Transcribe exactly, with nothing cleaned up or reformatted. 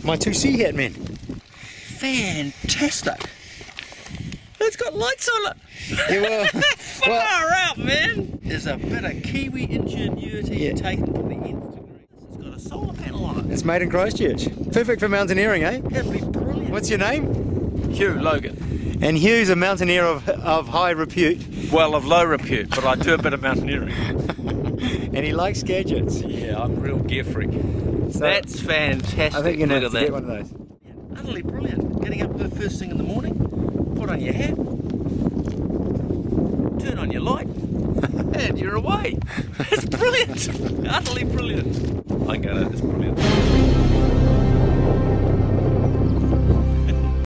my two C hat men. Fantastic. It's got lights on it. Yeah, well, Far well, out, man. There's a bit of Kiwi ingenuity Yeah. taken to the nth degree. It's got a solar panel on it. it's made in Christchurch. Perfect for mountaineering, eh? That'd be brilliant. What's your name? Hugh Logan. And Hugh's a mountaineer of, of high repute. Well, of low repute, but I do a bit of mountaineering. And he likes gadgets. Yeah, I'm a real gear freak. So, That's fantastic. I think you're going to Look have at to get that. one of those. Yeah, utterly brilliant. Getting up the first thing in the morning, put on your hat, turn on your light, and you're away. It's brilliant. Utterly brilliant. I get it, it's brilliant.